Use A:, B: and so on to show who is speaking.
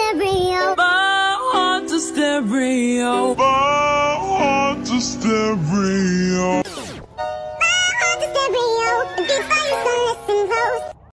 A: stereo.
B: My heart's a stereo. My heart's a stereo.
A: My heart's a stereo. It beats by your side.